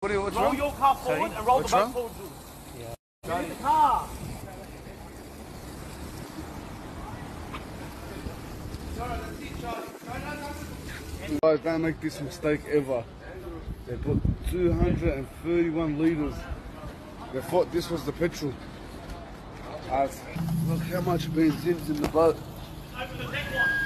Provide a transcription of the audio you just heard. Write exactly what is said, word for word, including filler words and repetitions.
What do you, what's roll wrong? your car forward Sorry? and roll What's the boat wrong? forward. Jules. Yeah. Get in the car. Guys, don't make this mistake ever. They put two hundred thirty-one litres. They thought this was the petrol. Uh, look how much benzine's in the boat. Open the deck one.